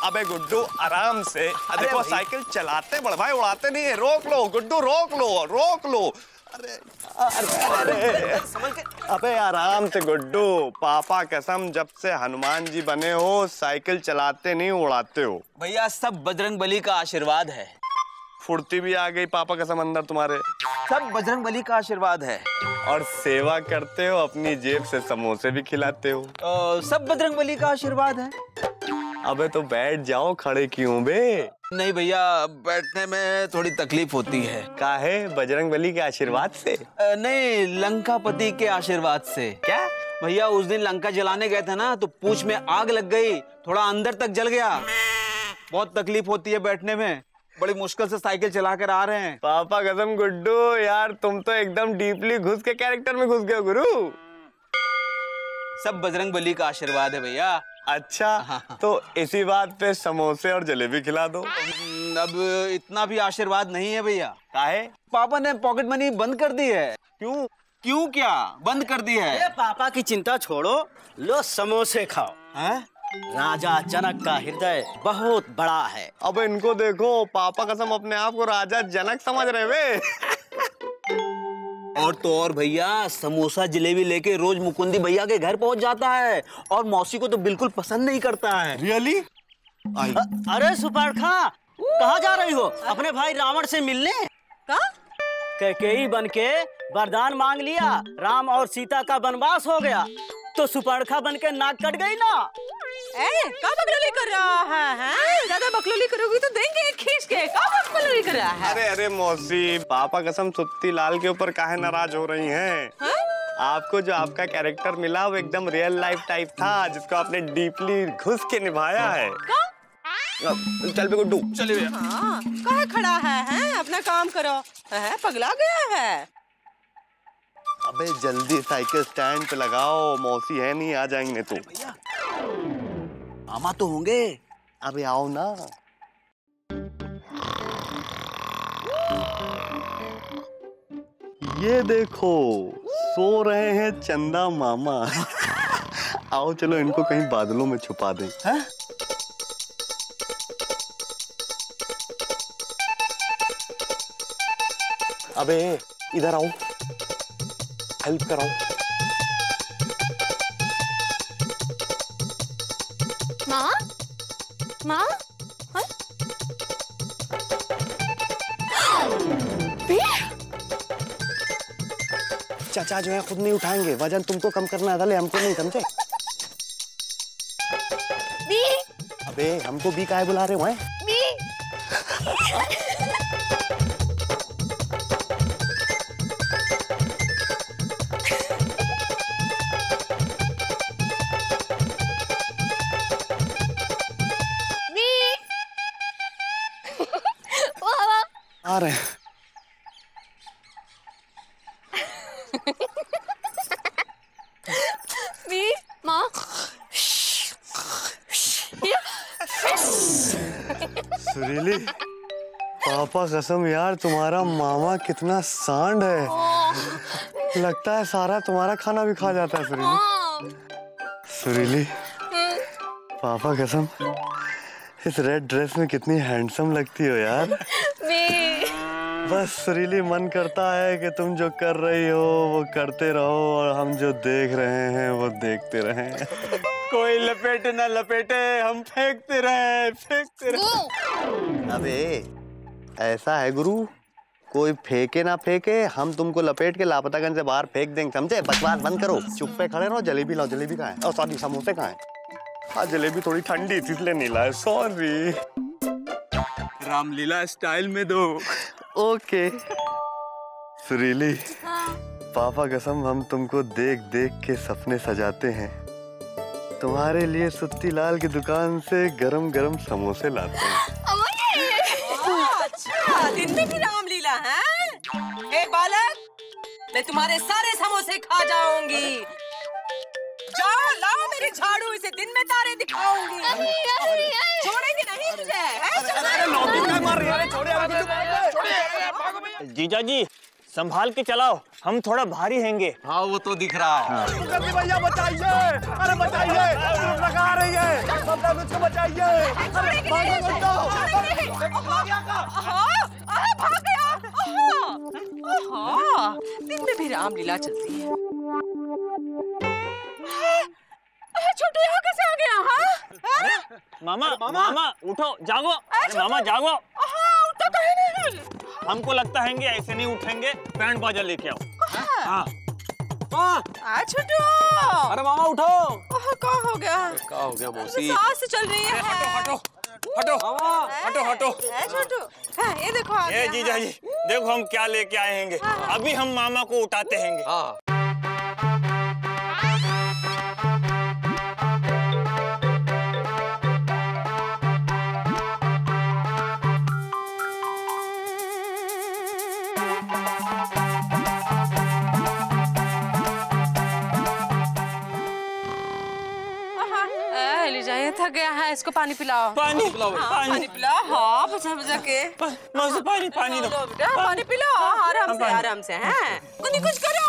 अबे गुड्डू आराम से। देखो साइकिल चलाते बड़ भाई, उड़ाते नहीं है। रोक लो गुड्डू, रोक लो रोक लो। अरे अरे समझ के। अबे आराम से गुड्डू, पापा कसम जब से हनुमान जी बने हो साइकिल चलाते नहीं उड़ाते हो। भैया सब बजरंग बली का आशीर्वाद है। फुर्ती भी आ गई पापा कसम अंदर तुम्हारे। सब बजरंग बली का आशीर्वाद है। और सेवा करते हो, अपनी जेब से समोसे भी खिलाते हो। सब बजरंग बली का आशीर्वाद है। अबे तो बैठ जाओ, खड़े क्यों बे? नहीं भैया, बैठने में थोड़ी तकलीफ होती है। काहे? बजरंग बली के आशीर्वाद से? नहीं, लंकापति के आशीर्वाद से। क्या भैया, उस दिन लंका जलाने गए थे ना, तो पूंछ में आग लग गई, थोड़ा अंदर तक जल गया। बहुत तकलीफ होती है बैठने में, बड़ी मुश्किल से साइकिल चला कर आ रहे हैं। पापा कसम गुड्डू यार, तुम तो एकदम डीपली घुस के कैरेक्टर में घुस गए गुरु। सब बजरंग बली का आशीर्वाद है भैया। अच्छा तो इसी बात पे समोसे और जलेबी खिला दो। अब इतना भी आशीर्वाद नहीं है भैया। काहे? पापा ने पॉकेट मनी बंद कर दी है। क्यों? क्यों क्या बंद कर दी है? पापा की चिंता छोड़ो, लो समोसे खाओ। हैं? राजा जनक का हृदय बहुत बड़ा है। अब इनको देखो, पापा कसम अपने आप को राजा जनक समझ रहे वे। और तो और भैया, समोसा जलेबी लेके रोज मुकुंदी भैया के घर पहुंच जाता है, और मौसी को तो बिल्कुल पसंद नहीं करता है। रियली? अरे सुपर्णखा, कहाँ जा रही हो? अपने भाई रावण से मिलने? कैकेयी बन के वरदान मांग लिया, राम और सीता का वनवास हो गया, तो सुपर्णखा बन के नाक कट गई ना। क्या बकलोली कर रहा है? ज्यादा बकलोली करोगी तो देंगे खींच के। क्या बकलोली कर रहा है? अरे अरे मौसी, पापा कसम सुत्ती लाल के ऊपर काहे नाराज हो रही हैं? आपको जो आपका कैरेक्टर मिला वो एकदम रियल लाइफ टाइप था, जिसको आपने डीपली घुस के निभाया है। चल बे गुड्डू, चलिए भैया। कहाँ खड़ा है? अपना काम करो। पगला गया है। अबे जल्दी साइकिल स्टैंड पे लगाओ, मौसी है नहीं, आ जाएंगे तो। मामा तो होंगे। अबे आओ ना। ये देखो सो रहे हैं चंदा मामा। आओ चलो इनको कहीं बादलों में छुपा दें। हैं? अबे इधर आओ, हेल्प कराओ। माँ? माँ? चाचा जो है खुद नहीं उठाएंगे, वजन तुमको कम करना है, हमको नहीं, समझे? अबे हमको भी काहे बुला रहे हो? हैं? आ रहे हैं। माँ? सुरीली, पापा कसम यार तुम्हारा मामा कितना सांड है। लगता है सारा तुम्हारा खाना भी खा जाता है सुरीली। सुरीली, पापा कसम इस रेड ड्रेस में कितनी हैंडसम लगती हो यार। बस सुरीली, मन करता है कि तुम जो कर रही हो वो करते रहो, और हम जो देख रहे हैं वो देखते रहें। कोई लपेटे ना लपेटे, हम फेंकते रहे। अबे ऐसा है गुरु, कोई फेंके ना फेंके, हम तुमको लपेट के लापतागंज से बाहर फेंक देंगे, समझे? बकवास बंद करो, चुप पे खड़े रहो। जलेबी लाओ। जलेबी कहाँ है? सॉरी, समोसे कहाँ है? हाँ जलेबी थोड़ी ठंडी थी इसलिए नहीं लाए, सॉरी। रामलीला स्टाइल में दो। ओके। सुरीली, पापा कसम हम तुमको देख देख के सपने सजाते हैं। तुम्हारे लिए सुत्ती लाल की दुकान से गरम गरम समोसे लाते हैं। अच्छा, दिन में भी रामलीला है? ए बालक, मैं तुम्हारे सारे समोसे खा जाऊंगी। जाओ लाओ मेरी झाड़ू, इसे दिन में तारे दिखाऊंगी। छोड़ेंगे नहीं तुझे। जीजा जी, संभाल के चलाओ, हम थोड़ा भारी हैंगे। हाँ वो तो दिख रहा है। जल्दी भैया बचाइए, अरे बचाइए, लगा आ रही है, सबका मुझको बचाइए, अरे भागो बचाओ। भाग गया। दिन में भी रामलीला चलती है। छोटू यहाँ कैसे आ गया? हाँ? मामा मामा उठो, जागो। अरे मामा जागो। उठता कहीं नहीं। हमको लगता है कि ऐसे नहीं उठेंगे, बैंड बाजा लेके आओ। हाँ छोटू। अरे मामा उठो। क्या हो गया? क्या हो गया मौसी? सांस चल रही है। हटो हटो हटो हटो। छोटू ये देखो आ गया। जीजा जी देखो हम क्या लेके आए हैंगे। अभी हम मामा को उठाते हैंगे। हाँ थक गया है, इसको पानी पिलाओ। पानी पानी पिलाओ। हाँ बजा बजा के। पानी दो बेटा, पानी पिलाओ आराम से हैं। कुछ करो।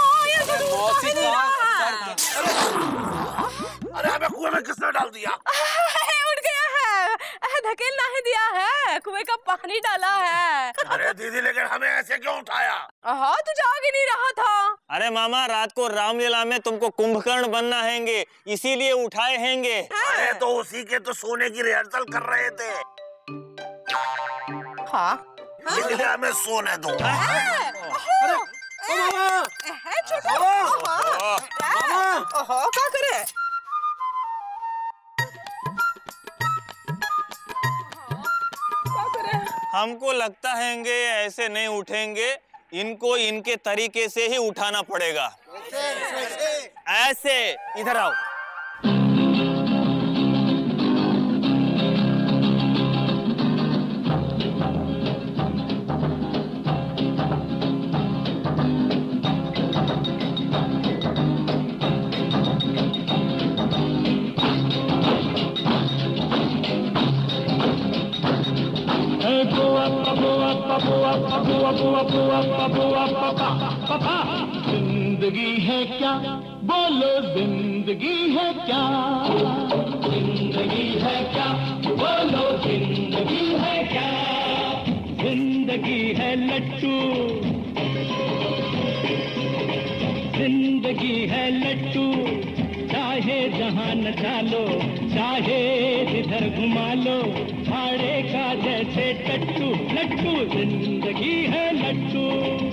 अरे हमें कुएं में किसने डाल दिया? उठ गया है, धकेल नहीं दिया है, कुएं का पानी डाला है। अरे दीदी लेकिन हमें ऐसे क्यों उठाया? हाँ तू जाग ही नहीं रहा था। अरे मामा रात को रामलीला में तुमको कुंभकर्ण बनना हैंगे, इसीलिए उठाए हैंगे। अरे तो उसी के तो सोने की रिहर्सल कर रहे थे। हाँ इसलिए हमें सोने दो। क्या करे? हमको लगता हैंगे ऐसे नहीं उठेंगे, इनको इनके तरीके से ही उठाना पड़ेगा। ऐसे इधर आओ। जिंदगी है क्या, बोलो जिंदगी है क्या? जिंदगी है क्या, बोलो जिंदगी है क्या? जिंदगी है लट्टू, जिंदगी है लट्टू, चाहे जहां न चालो, चाहे जिधर घुमा लो, भाड़े का जैसे टट्टू लट्टू। जिंदगी है लट्टू,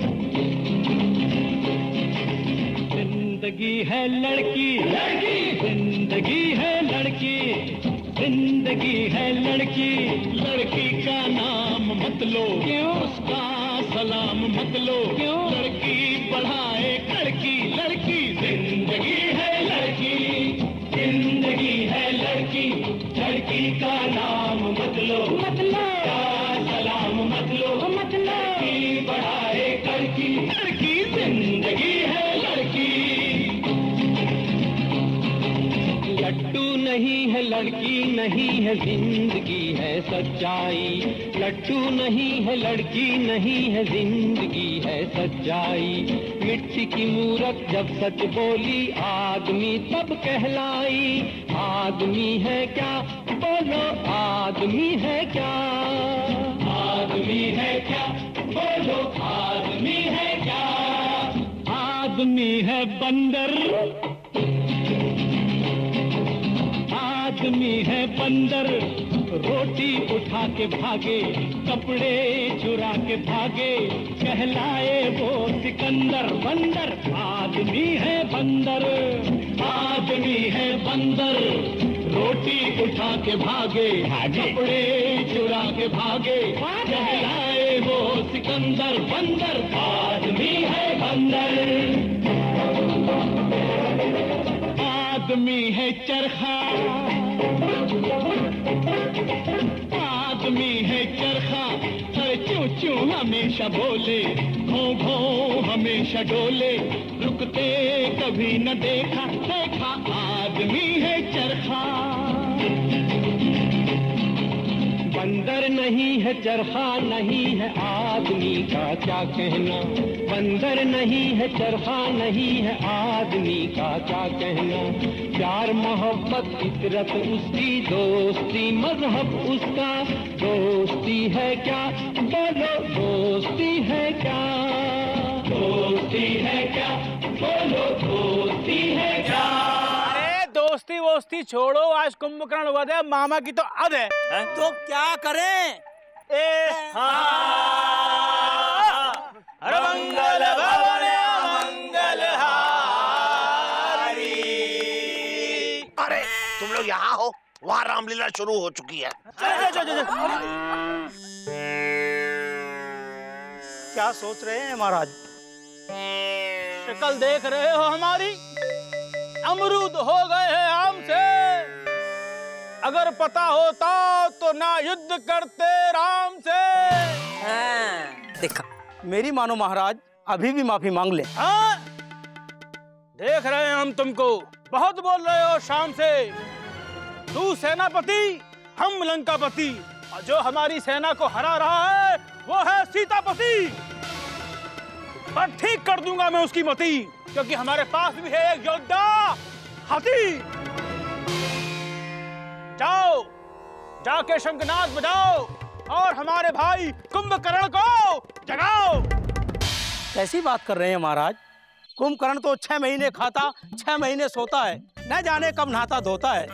जिंदगी है लड़की, लड़की जिंदगी है लड़की, जिंदगी है लड़की। लड़की का नाम मत लो, क्यों? उसका सलाम मत लो, क्यों? लड़की बढ़ाए लड़की, लड़की जिंदगी है लड़की, जिंदगी है लड़की। लड़की का नाम मत लो, मत लो, सलाम मत लो, मत लो। लड़की बढ़ाए लड़की, लड़की जिंदगी है लड़की। लट्टू नहीं है लड़की नहीं है, जिंदगी है सच्चाई। लट्टू नहीं है लड़की नहीं है, जिंदगी है सच्चाई। मिट्टी की मूरत जब सच बोली, आदमी तब कहलाई। आदमी है क्या, बोलो आदमी है क्या? आदमी है क्या, बोलो आदमी है क्या? आदमी है बंदर, आदमी है बंदर, रोटी उठा के भागे, कपड़े चुरा के भागे, कहलाए वो सिकंदर। बंदर आदमी है बंदर, आदमी है बंदर, रोटी उठा के भागे, कपड़े चुरा के भागे, कहलाए वो सिकंदर। बंदर आदमी है बंदर। आदमी है चरखा, आदमी है चरखा, हर चूं चूं हमेशा बोले, घों घों हमेशा डोले, रुकते कभी न देखा, देखा आदमी है चरखा। बंदर नहीं है चरखा नहीं है आदमी का क्या कहना, बंदर नहीं है चरखा नहीं है आदमी का क्या कहना। प्यार मोहब्बत फितरत उसकी, दोस्ती मजहब उसका, दोस्ती है क्या बोलो दोस्ती है क्या, दोस्ती है क्या बोलो दोस्ती है क्या। अरे दोस्ती वोस्ती छोड़ो, आज कुंभकर्ण वध है, मामा की तो अद है। तो क्या करें? हर मंगल भवन मंगल हारी। अरे तुम लोग यहाँ हो, वहाँ रामलीला शुरू हो चुकी है। क्या सोच रहे हैं महाराज? शक्ल देख रहे हो हमारी, अमरूद हो गए हैं आम से। अगर पता होता तो ना युद्ध करते राम से। देखा, मेरी मानो महाराज, अभी भी माफी मांग ले। हाँ? देख रहे हैं हम तुमको, बहुत बोल रहे हो शाम से। तू सेनापति, हम लंकापति, और जो हमारी सेना को हरा रहा है वो है सीतापति। पर ठीक कर दूंगा मैं उसकी मति, क्योंकि हमारे पास भी है एक योद्धा हाथी। जाओ, जाके शंखनाद बजाओ और हमारे भाई कुंभकर्ण को जगाओ। कैसी बात कर रहे हैं महाराज? कुंभकर्ण तो 6 महीने खाता, 6 महीने सोता है, न जाने कब नहाता धोता है।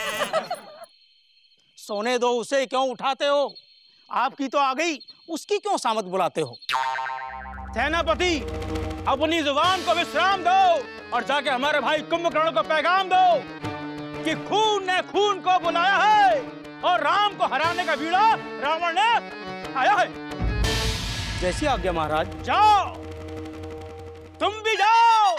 सोने दो उसे, क्यों उठाते हो? आपकी तो आ गई, उसकी क्यों सामत बुलाते हो? सेनापति, अपनी जुबान को विश्राम दो और जाके हमारे भाई कुंभकर्ण को पैगाम दो कि खून ने खून को बुलाया है और राम को हराने का बीड़ा रावण ने आया है। जैसी आज्ञा महाराज। जाओ, तुम भी जाओ।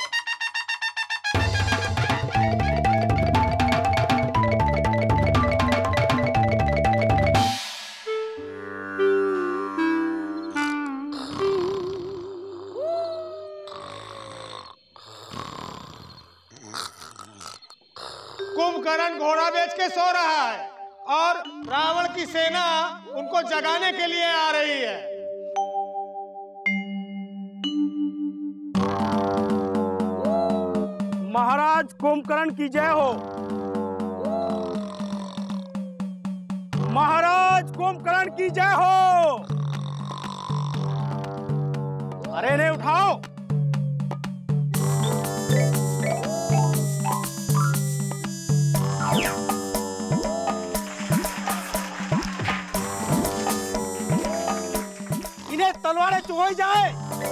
कुंभकर्ण घोड़ा बेच के सो रहा है और रावण की सेना उनको जगाने के लिए आ रही है। महाराज कुंभकर्ण की जय हो। महाराज कुंभकर्ण की जय हो। अरे इन्हें उठाओ। इन्हें तलवारें चुभाई जाए।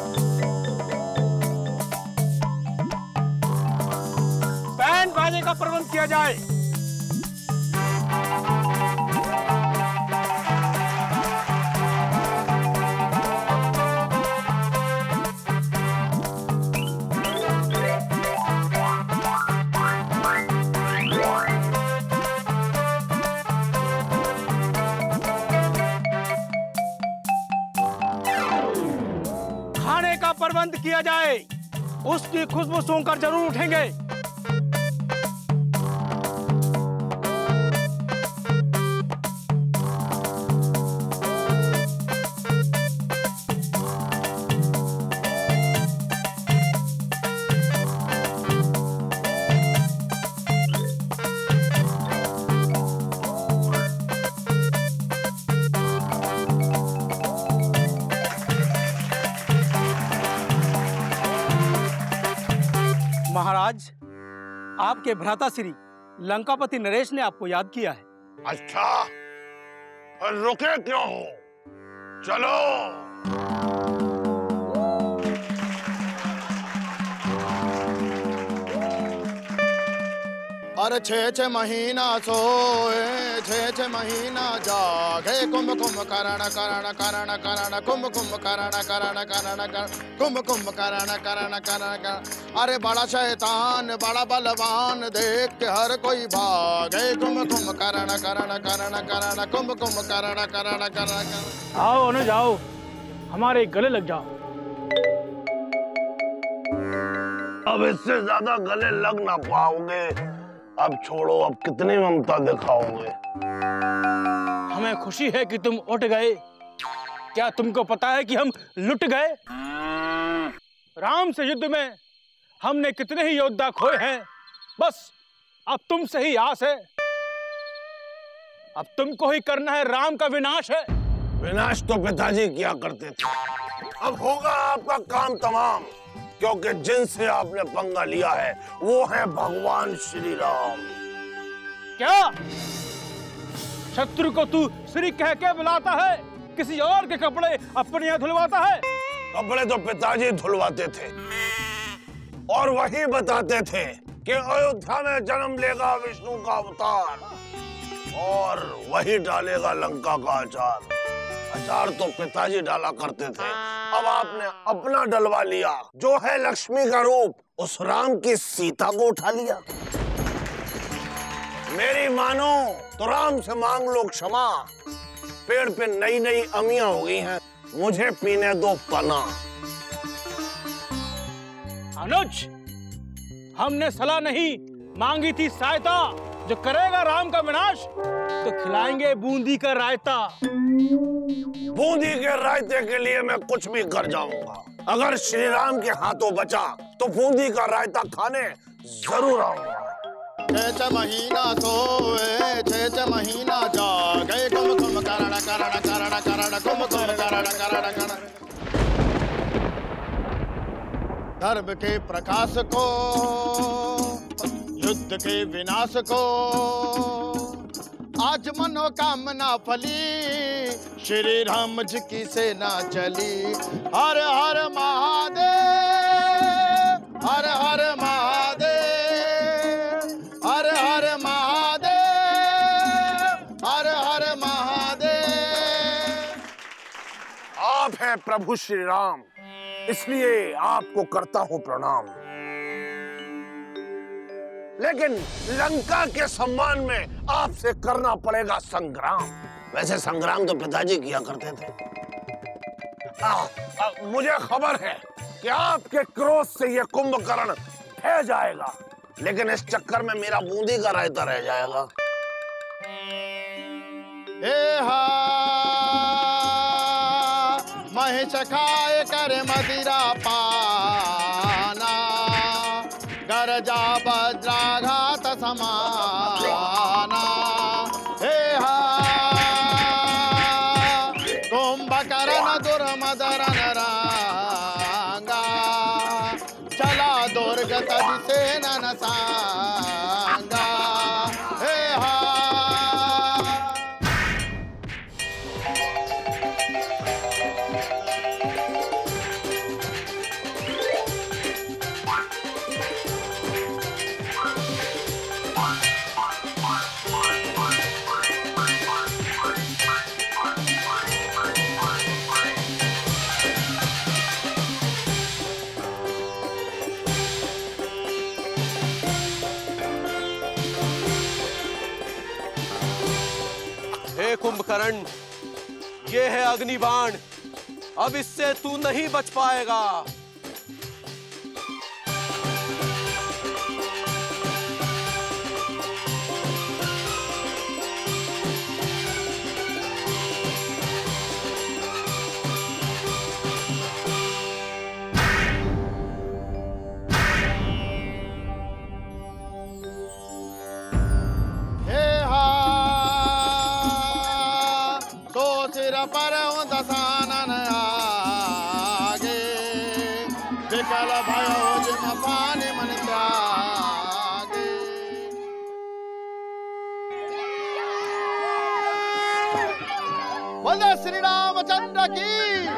बैंड बाजे का प्रबंध किया जाए। खाने का प्रबंध किया जाए। उसकी खुशबू सूंघकर जरूर उठेंगे। महाराज, आपके भ्राता श्री लंकापति नरेश ने आपको याद किया है। अच्छा, फिर रुके क्यों हो? चलो। अरे 6 महीना सोए 6 महीना जागे कुंभ कुंभ करण करण करण करण कुंभ कुंभ करण करण करण कुंभ कुंभ करण करण करण करण। अरे बड़ा शैतान बड़ा बलवान देख के हर कोई भागे कुंभ कुंभ करण करण करण करण कुंभ कुंभ करण करण करण। आओ न जाओ, हमारे गले लग जाओ। अब इससे ज्यादा गले लग ना पाओगे। अब छोड़ो, अब कितनी ममता दिखाओगे। हमें तुम्हें खुशी है कि तुम उठ गए? क्या तुमको पता है कि हम लुट गए? राम से युद्ध में हमने कितने ही योद्धा खोए हैं, बस अब तुमसे ही आस है। अब तुमको ही करना है, राम का विनाश है। विनाश तो पिताजी किया करते थे, अब होगा आपका काम तमाम, क्योंकि जिनसे आपने पंगा लिया है वो है भगवान श्री राम। क्या शत्रु को तू श्री कह के बुलाता है? किसी और के कपड़े अपने यहाँ धुलवाता है? कपड़े तो पिताजी धुलवाते थे और वही बताते थे कि अयोध्या में जन्म लेगा विष्णु का अवतार और वही डालेगा लंका का अचार। अचार तो पिताजी डाला करते थे, अब आपने अपना डलवा लिया, जो है लक्ष्मी का रूप, उस राम की सीता को उठा लिया। मेरी मानो तो राम से मांग लो क्षमा, पेड़ पे नई नई अमियां हो गई हैं, मुझे पीने दो पना। अनुज, हमने सलाह नहीं मांगी थी सहायता। जो करेगा राम का विनाश तो खिलाएंगे बूंदी का रायता। बूंदी के रायते के लिए मैं कुछ भी कर जाऊंगा। अगर श्री राम के हाथों बचा तो बूंदी का रायता खाने जरूर आऊंगा। 6 महीना सोए 6 महीना जागे, कुम कुम करण करण करण करण कुम कुम करण करण करण। धर्म के प्रकाश को, युद्ध के विनाश को, आज मनोकामना फली, श्री राम जी की सेना चली। हर हर महादेव, हर हर महादेव, हर हर महादेव, हर हर महादेव। आप हैं प्रभु श्री राम, इसलिए आपको करता हूं प्रणाम। लेकिन लंका के सम्मान में आपसे करना पड़ेगा संग्राम। वैसे संग्राम तो पिताजी किया करते थे। मुझे खबर है कि आपके क्रोध से ये कुंभकर्ण ढह जाएगा, लेकिन इस चक्कर में मेरा बूंदी का रायता रह जाएगा। महिष खाए कर मदिरा पाना, गरजा वज्राघात समाना। हे हा कुंभकर्ण दुर्मदरन रांगा, चला दुर्ग तज सेनन सांगा। हे हा कुंभकर्ण, ये है अग्निबाण, अब इससे तू नहीं बच पाएगा। पर दसानन आगे, विकल भयो जिम पानी मन त्यागे। बोले श्री रामचंद्र की।